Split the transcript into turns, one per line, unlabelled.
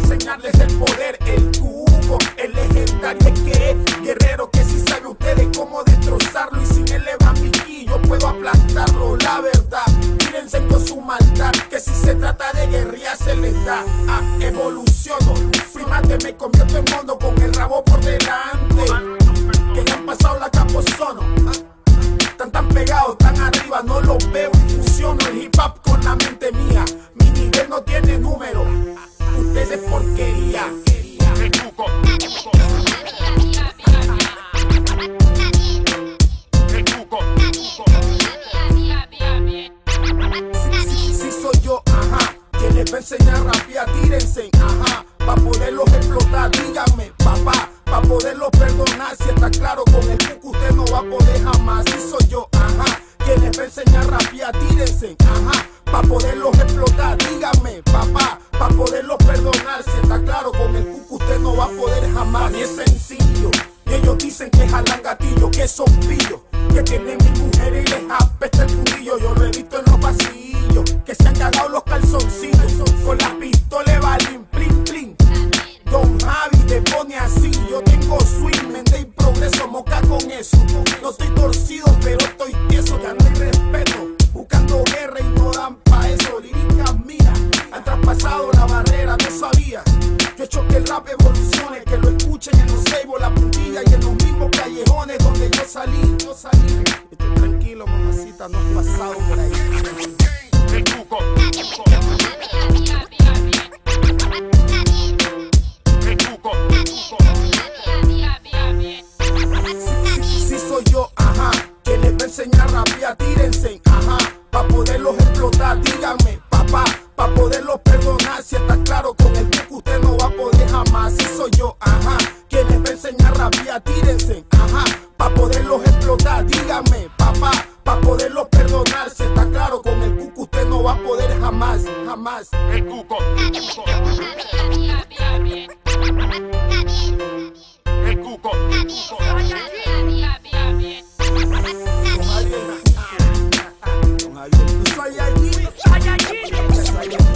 enseñarles el poder. El cuco, el legendario es que es guerrero, que si sabe ustedes cómo destrozarlo. Y sin él le va mi ki, yo puedo aplastarlo. La verdad, tírense con su maldad, que si se trata de guerrilla se les da. Evoluciono, primate me convierto en mono con el rabo por delante. Que ya han pasado la capozono. Están tan pegados, tan arriba, no los veo y fusiono el hip hop con la mente mía. Mi nivel no tiene número, ustedes porquería.
El cuco. El cuco.
Si soy yo, ajá, quien les va a enseñar a rapear, tírense, ajá, pa' poderlos explotar, díganme, papá, pa' poderlos perdonar. Si está claro, con el cuco usted no va a poder jamás. Si soy yo, ajá, quien les va a enseñar a rapear, tírense, ajá, pa' poderlos explotar, díganme, papá, pa' poderlos perdonar. Si está claro, con el cuco usted no va a poder jamás. Y es sencillo, y ellos dicen que jalan gatillo, que son pillos, que tienen mi mujer y les apesta el fundillo. Yo lo he visto en los pasillos, que se han cagado los calzoncillos, con la pistola balín, plin, plin. Don Javi te pone así, yo tengo swing, mente y progreso, moca con eso. No estoy torcido, pero estoy tieso, ya no hay respeto, buscando guerra y no dan pa' eso. Líricas mías han traspasado la barrera, no sabía. Yo he hecho que el rap evolucione, que lo escuchen en los Seibo, la puntilla y en los mismos callejones donde yo salí. Estoy tranquilo, mamacita, no has pasado por ahí.
El cuco. El cuco.
Si soy yo, ajá, que les va a enseñar a rapear, tírense, ajá, pa' poderlos explotar, díganme, papá, pa' poderlos perdonar. Si está claro, con el cuco usted no va a poder jamás. Si soy yo, ajá, que les va a enseñar a rapear, tírense, ajá, pa' poderlos explotar, díganme, papá, pa' poderlos perdonar. Si está claro, con el cuco usted no va a poder jamás, jamás.
El cuco. El cuco.
Don Javier, tú soy allí.